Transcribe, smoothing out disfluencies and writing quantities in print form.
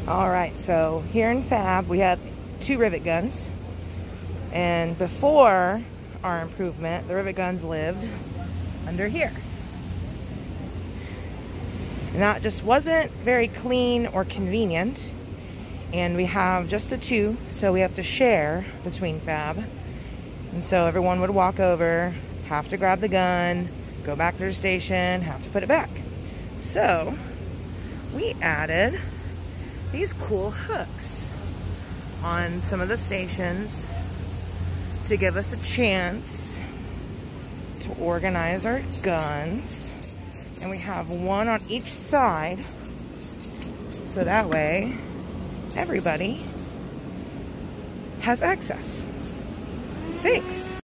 Alright, so here in Fab we have 2 Rivet Guns, and before our improvement the Rivet Guns lived under here, and that just wasn't very clean or convenient, and we have just the 2, so we have to share between Fab, and so everyone would walk over, have to grab the gun, go back to their station, have to put it back. So we added these cool hooks on some of the stations to give us a chance to organize our guns. And we have one on each side, so that way everybody has access. Thanks.